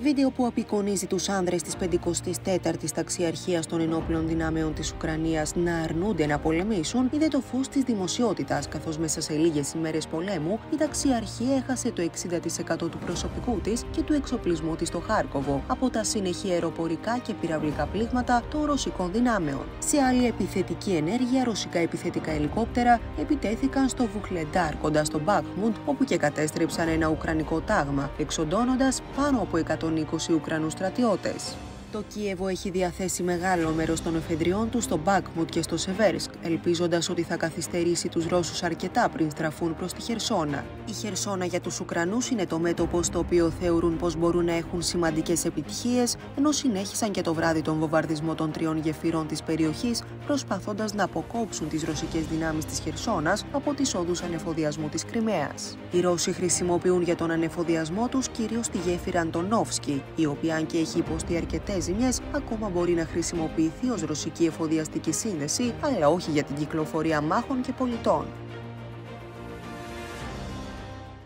Βίντεο που απεικονίζει τους άνδρες της 54ης Ταξιαρχίας των Ενόπλων Δυνάμεων της Ουκρανίας να αρνούνται να πολεμήσουν είδε το φως της δημοσιότητας, καθώς μέσα σε λίγες ημέρες πολέμου η Ταξιαρχία έχασε το 60% του προσωπικού της και του εξοπλισμού της στο Χάρκοβο από τα συνεχή αεροπορικά και πυραυλικά πλήγματα των ρωσικών δυνάμεων. Σε άλλη επιθετική ενέργεια, ρωσικά επιθετικά ελικόπτερα επιτέθηκαν στο Βουχλεντάρ κοντά στο Μπάχμουντ, όπου και κατέστρεψαν ένα ουκρανικό τάγμα, εξοντώνοντας πάνω από 120 Ουκρανούς στρατιώτες. Το Κίεβο έχει διαθέσει μεγάλο μέρος των εφεδριών του στο Μπάχμουντ και στο Σεβέρσκ, ελπίζοντας ότι θα καθυστερήσει τους Ρώσους αρκετά πριν στραφούν προς τη Χερσόνα. Η Χερσόνα για τους Ουκρανούς είναι το μέτωπο στο οποίο θεωρούν πως μπορούν να έχουν σημαντικές επιτυχίες, ενώ συνέχισαν και το βράδυ τον βομβαρδισμό των 3 γεφυρών της περιοχής, προσπαθώντας να αποκόψουν τις ρωσικές δυνάμεις της Χερσόνας από τις όδους ανεφοδιασμού της Κριμαίας. Οι Ρώσοι χρησιμοποιούν για τον ανεφοδιασμό τους κυρίως τη γέφυρα Αντωνόφσκι, η οποία, αν και έχει υποστεί αρκετές ζημιές, ακόμα μπορεί να χρησιμοποιηθεί ως ρωσική εφοδιαστική σύνδεση, αλλά όχι για την κυκλοφορία μάχων και πολιτών.